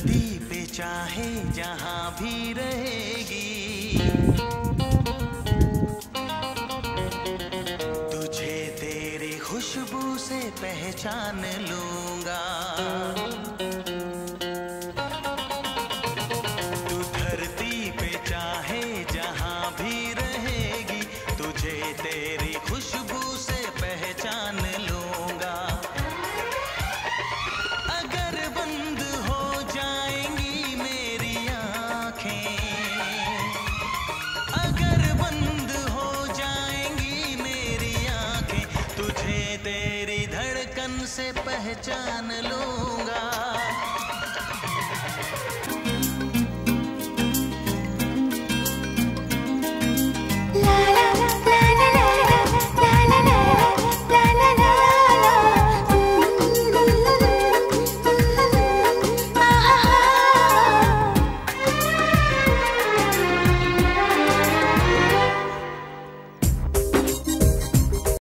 धरती पे चाहे जहां भी रहेगी, तुझे तेरी खुशबू से पहचान लूंगा। तू धरती पे चाहे जहां भी रहेगी, तुझे तेरी खुशबू से पहचान लूंगा। अगर बंद हो जाएंगी मेरी आँखें, अगर बंद हो जाएंगी मेरी आँखें, तुझे तेरी धड़कन से पहचान लूंगा।